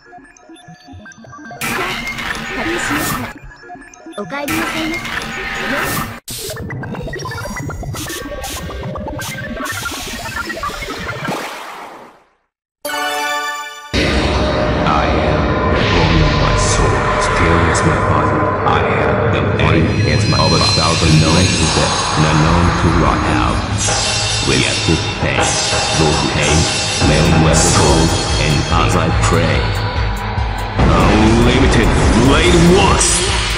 仮にしました。お帰りなさいませ。 My body. I am the body against my of 1,000 known to death and unknown to rot out. With this pain, those pain, may well cold, and as I pray, unlimited blade works.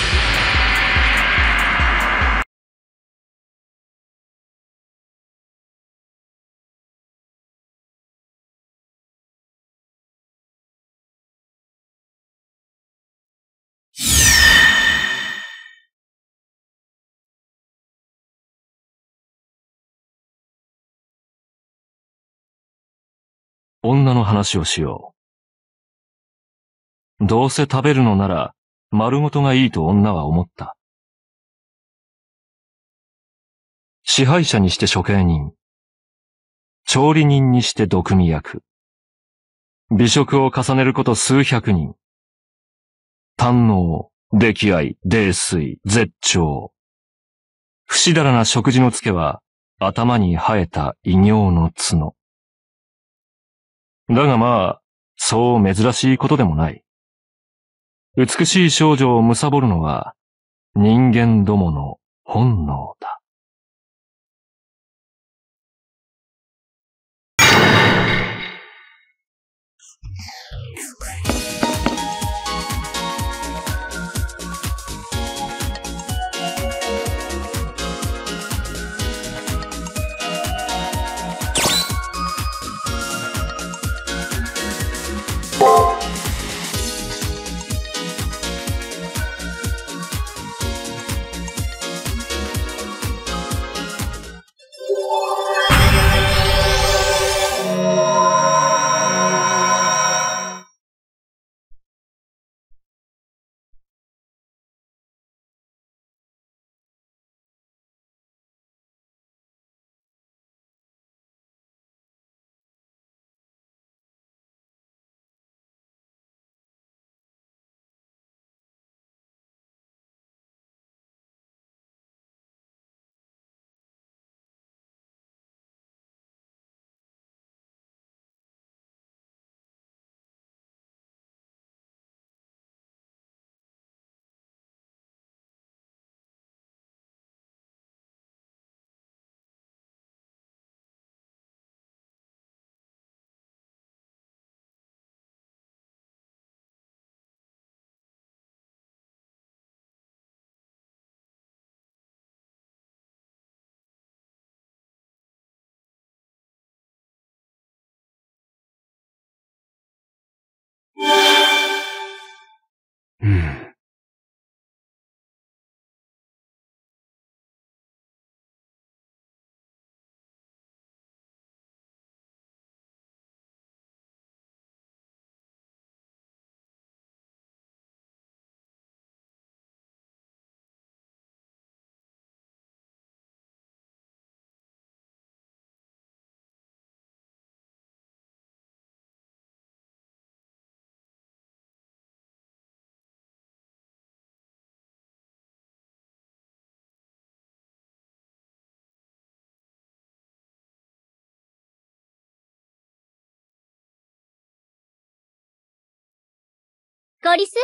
女の話をしよう。どうせ食べるのなら丸ごとがいいと女は思った。支配者にして処刑人、調理人にして毒味役、美食を重ねること数百人、堪能、溺愛、泥酔、絶頂。不死だらな食事のつけは頭に生えた異形の角。だがまあ、そう珍しいことでもない。美しい少女を貪るのは人間どもの本能だ。 コリス？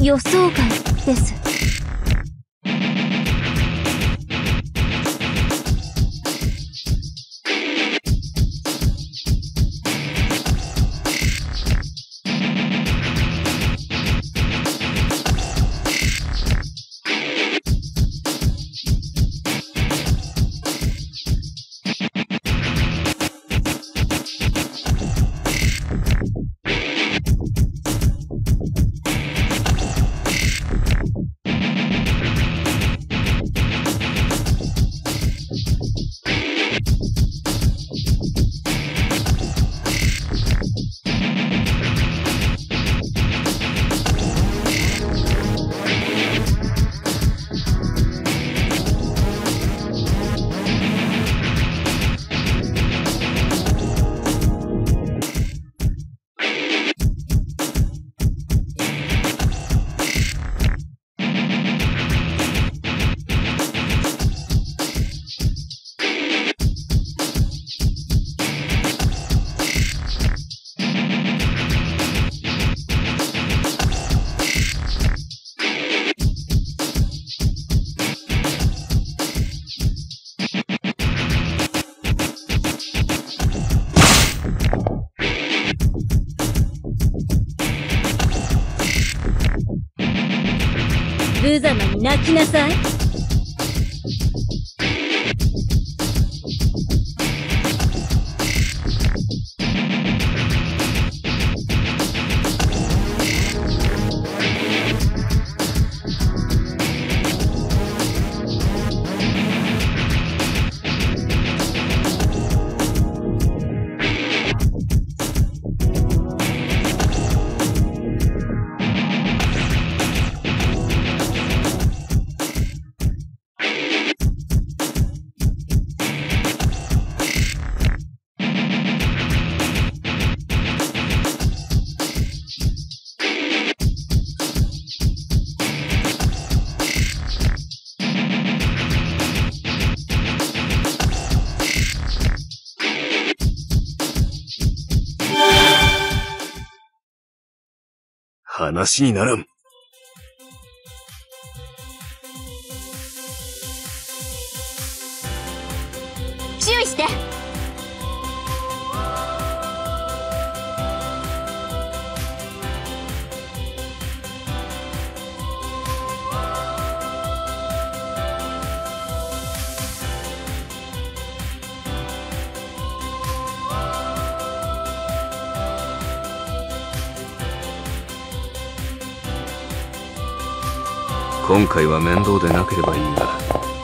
予想外です。無様に泣きなさい。 話にならん。 注意して。 今回は面倒でなければいいが。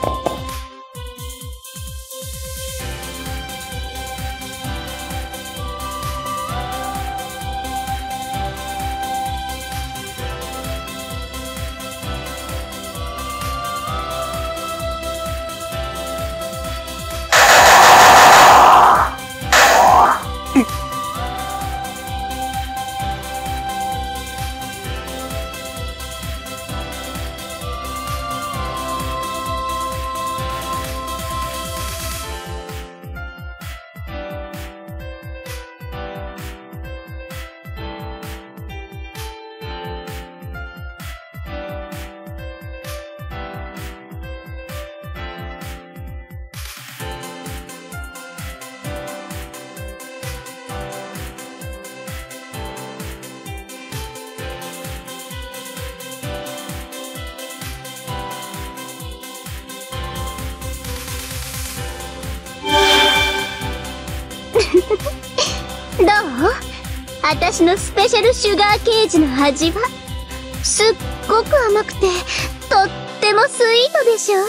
どう？私のスペシャルシュガーケージの味はすっごく甘くてとってもスイートでしょ？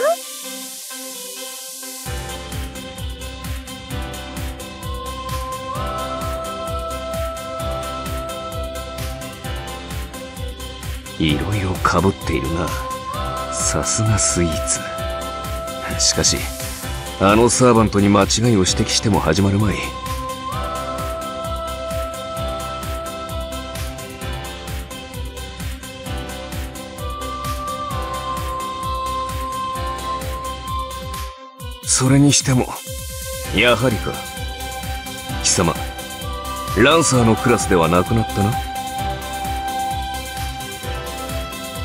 いろいろかぶっているな。さすがスイーツ。しかしあのサーバントに間違いを指摘しても始まるまい。それにしてもやはりか。貴様ランサーのクラスではなくなったな。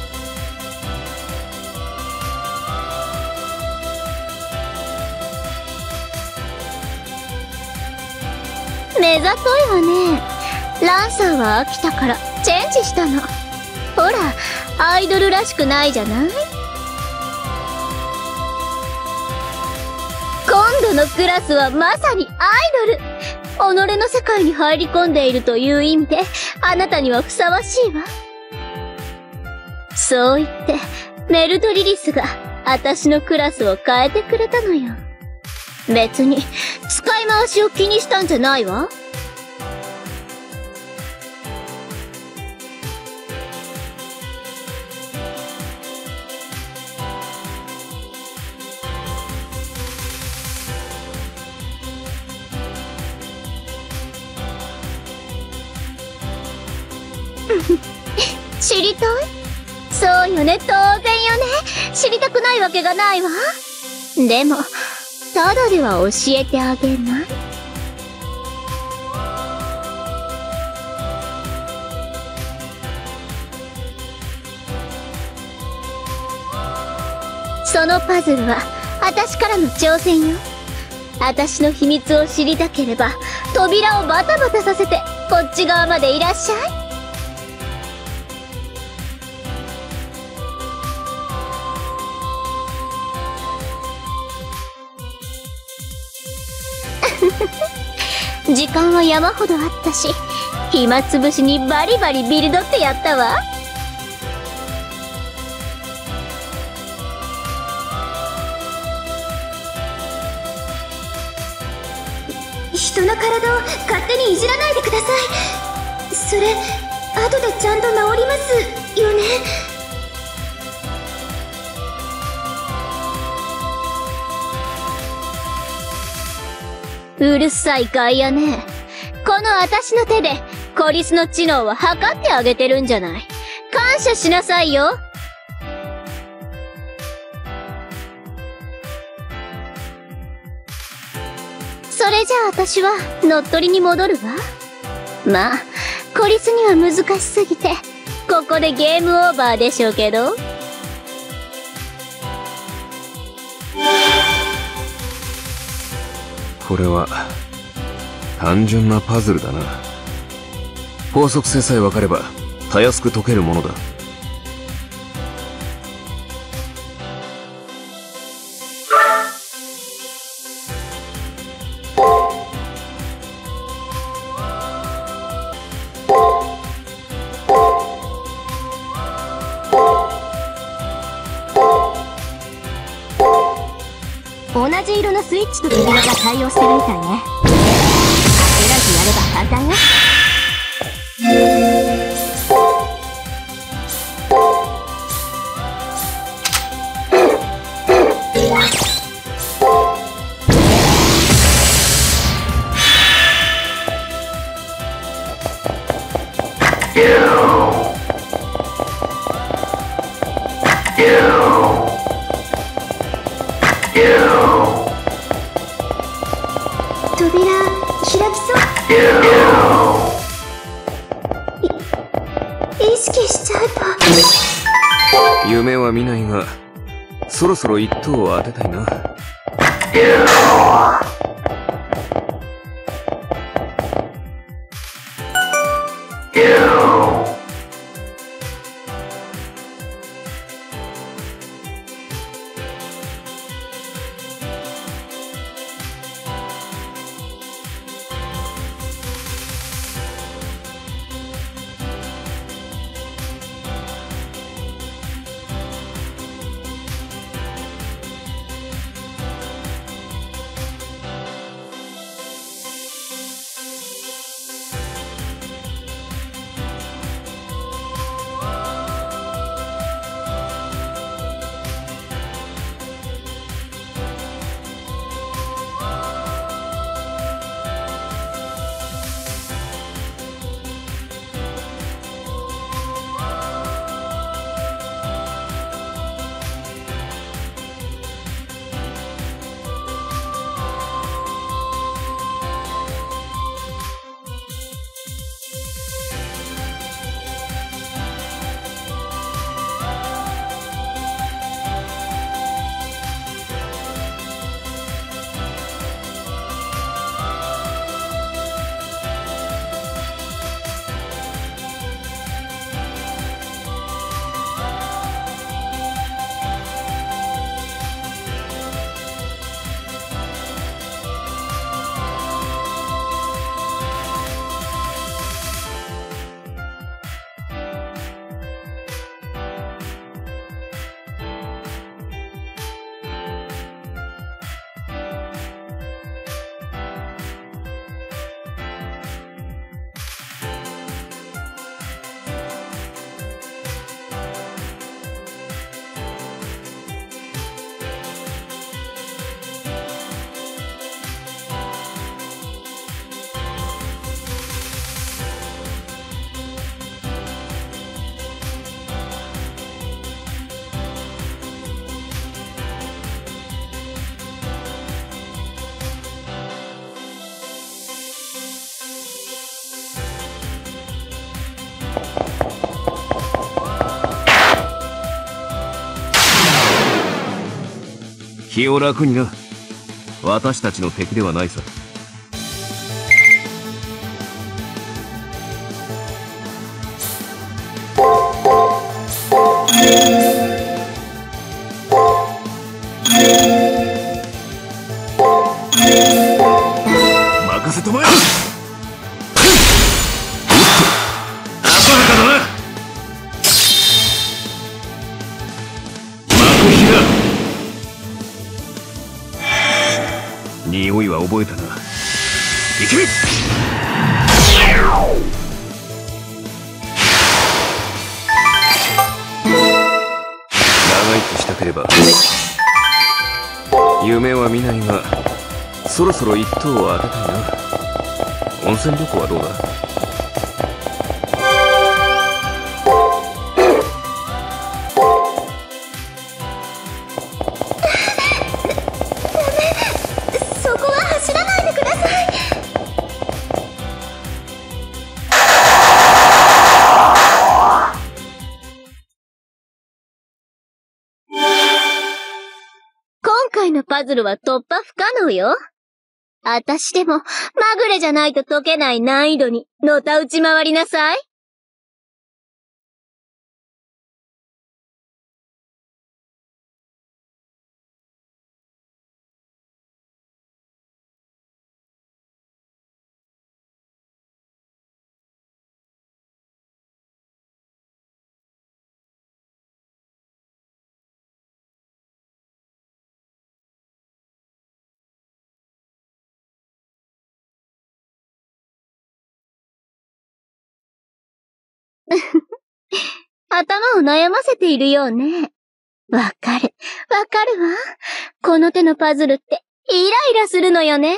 目ざといわね。ランさんは飽きたからチェンジしたの。ほら、アイドルらしくないじゃない？今度のクラスはまさにアイドル。己の世界に入り込んでいるという意味で、あなたにはふさわしいわ。そう言って、メルトリリスが私のクラスを変えてくれたのよ。別に、使い回しを気にしたんじゃないわ。知りたい？そうよね、当然よね。知りたくないわけがないわ。でも、ただでは教えてあげない？そのパズルは、私からの挑戦よ。私の秘密を知りたければ、扉をバタバタさせて、こっち側までいらっしゃい。時間は山ほどあったし、暇つぶしにバリバリビルドってやったわ。 人の体を勝手にいじらないでください。それ、後でちゃんと治りますよね。 うるさい外野ね。この私の手でコリスの知能を測ってあげてるんじゃない。感謝しなさいよ。それじゃあ私は乗っ取りに戻るわ。まあ、コリスには難しすぎて、ここでゲームオーバーでしょうけど。 これは単純なパズルだな。法則性さえ分かればたやすく解けるものだ。 同じ色のスイッチと扉が対応してるみたいね。焦らずやれば簡単よ。 意識しちゃうと。 夢は見ないが、そろそろ一等を当てたいな。 気を楽にな。私たちの敵ではないさ。任せとまえ。浅はかだな。幕引きだ。匂いは覚えたな。行け。長生きしたければ夢は見ないが、そろそろ一等を当てたいな。温泉旅行はどうだ？ そこは走らないでください。 今回のパズルは突破不可能よ。あたしでも、まぐれじゃないと解けない難易度に、のたうち回りなさい。頭を悩ませているようね。わかるわ。この手のパズルってイライラするのよね。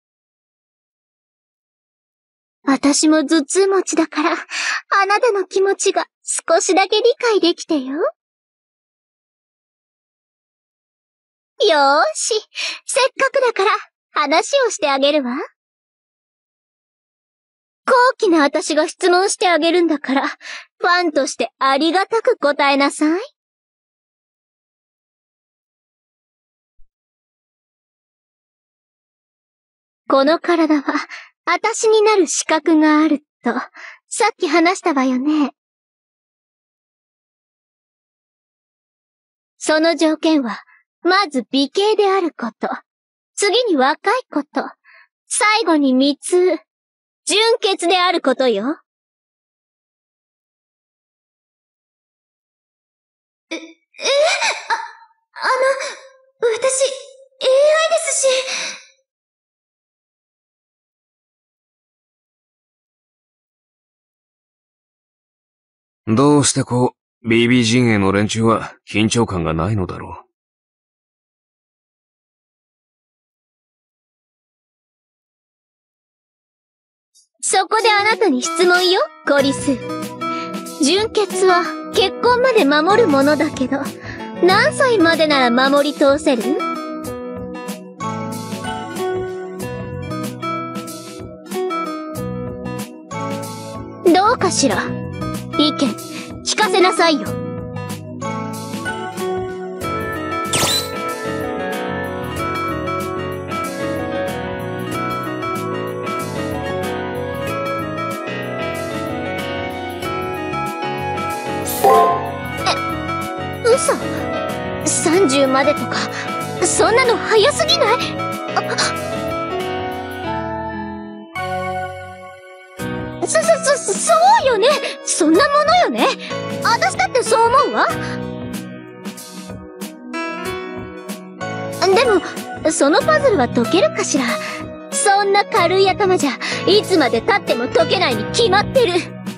私も頭痛持ちだから、あなたの気持ちが少しだけ理解できてよ。よーし、せっかくだから話をしてあげるわ。高貴な私が質問してあげるんだから、ファンとしてありがたく答えなさい。この体は、私になる資格があると、さっき話したわよね。その条件は、まず美形であること、次に若いこと、最後に未通、純潔であることよ。 私、AI ですし。 どうしてBB 陣営の連中は緊張感がないのだろう。 そこであなたに質問よ、コリス。純潔は結婚まで守るものだけど、何歳までなら守り通せる？どうかしら？意見、聞かせなさいよ。嘘？30までとか、そんなの早すぎない？そうよね。そんなものよね。私だってそう思うわ。でも、そのパズルは解けるかしら？そんな軽い頭じゃ、いつまで経っても解けないに決まってる。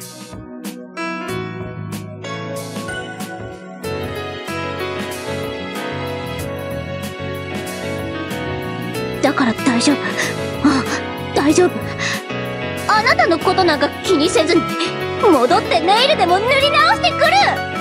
だから大丈夫。大丈夫。あなたのことなんか気にせずに、戻ってネイルでも塗り直してくる！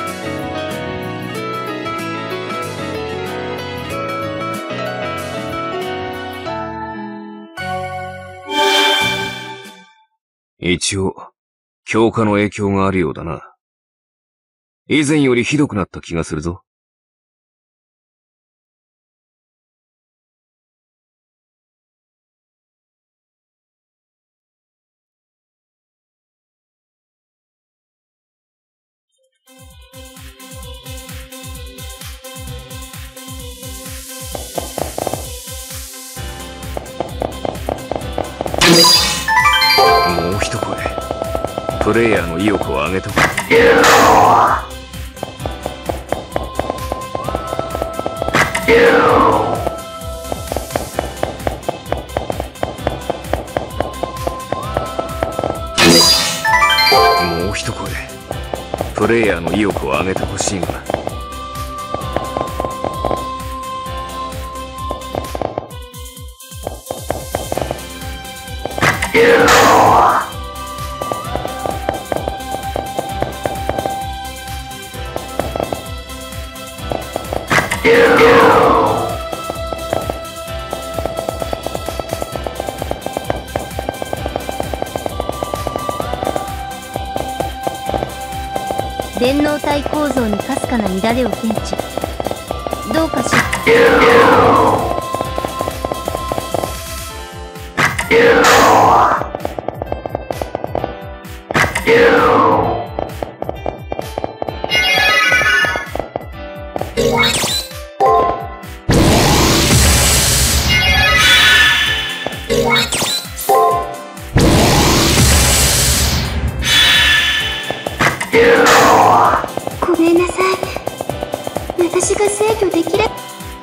一応、強化の影響があるようだな。以前よりひどくなった気がするぞ。 もう一声。プレイヤーの意欲を上げとく。もう一声。プレイヤーの意欲を上げてほしいが。 電脳体構造にかすかな乱れを検知。どうかしごめんなさい。私が制御できれば。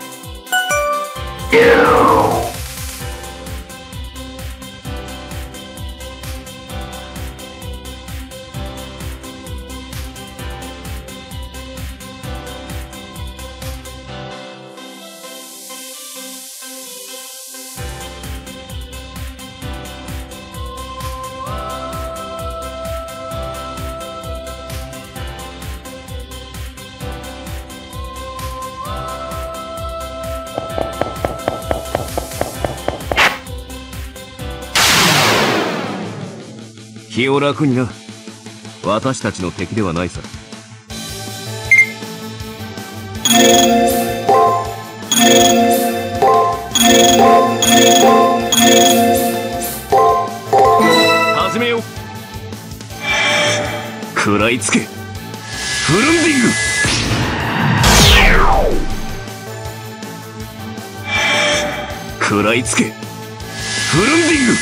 気を楽にな。私たちの敵ではないさ。始めよう。食らいつけ。フルンディング。食らいつけ。フルンディング。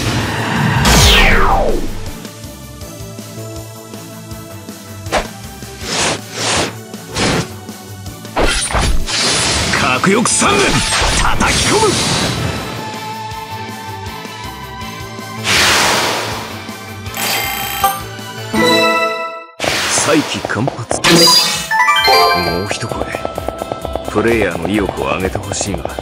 核翼3連叩き込む。再起間髪。もう一声。プレイヤーの意欲を上げてほしいが。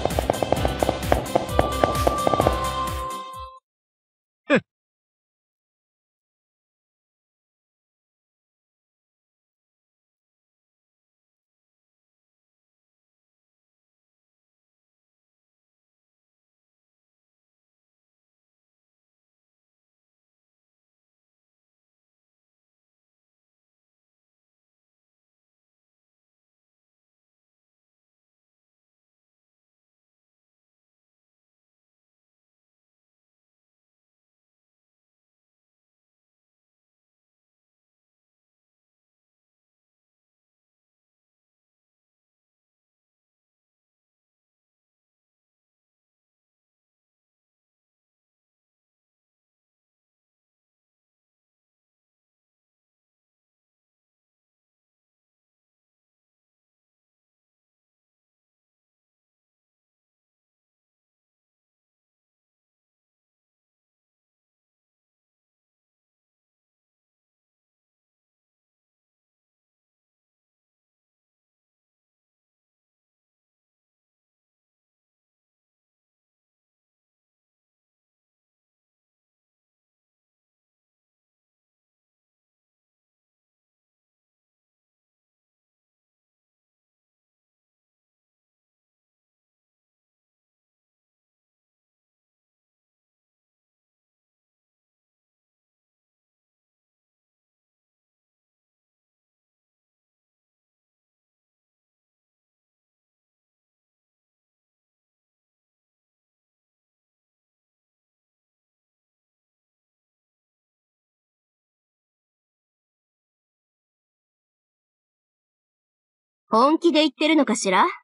本気で言ってるのかしら？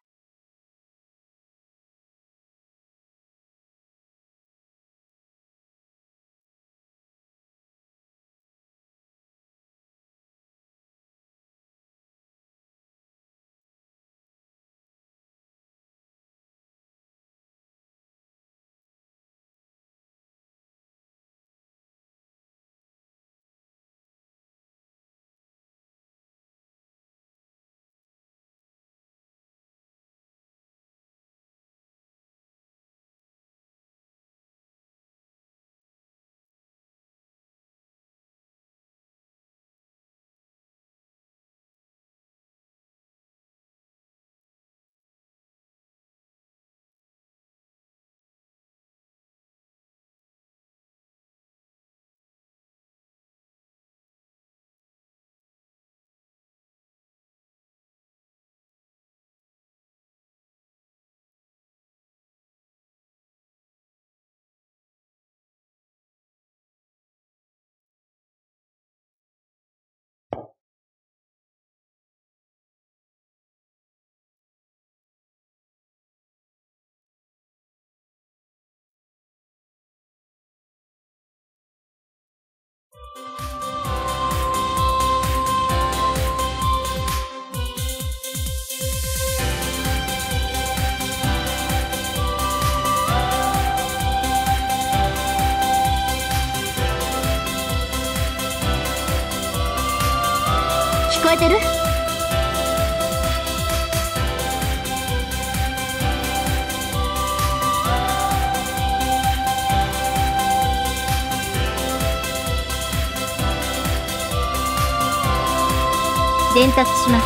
聞こえてる？伝達します。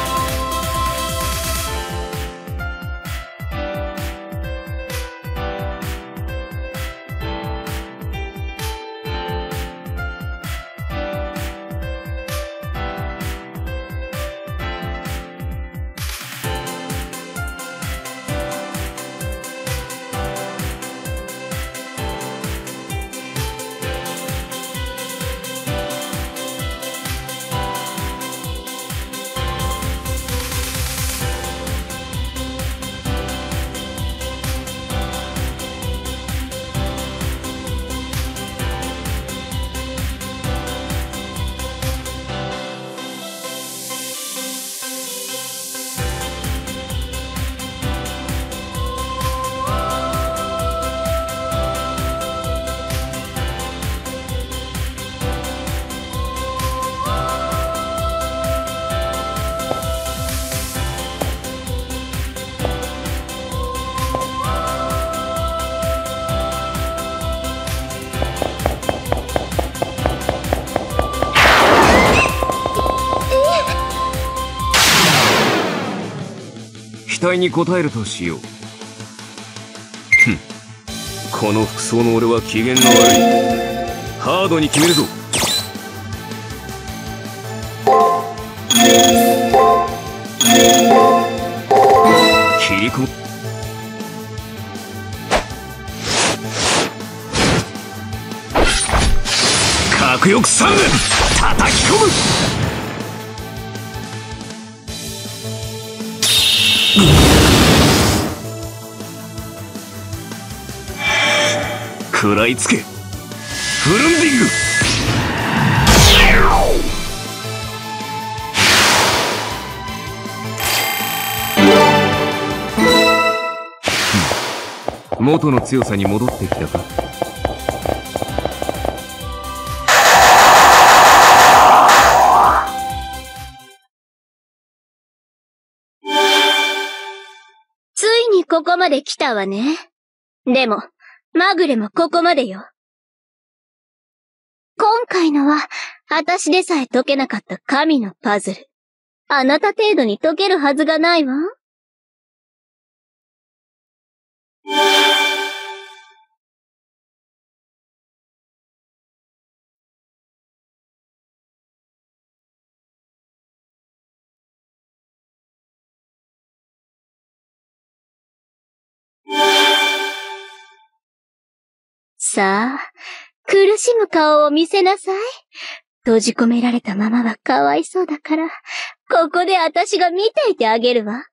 期待に応えるとしよう。この服装の俺は機嫌が悪い。ハードに決めるぞ。切り込む。核翼3軍叩き込む。食らいつけフルンディング。元の強さに戻ってきたか。 ついにここまで来たわね。でもまぐれもここまでよ。今回のは、私でさえ解けなかった神のパズル。あなた程度に解けるはずがないわ。さあ、苦しむ顔を見せなさい。 閉じ込められたままはかわいそうだから、ここで私が見ていてあげるわ。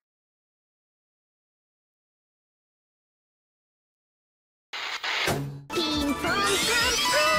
ピンポンパンパン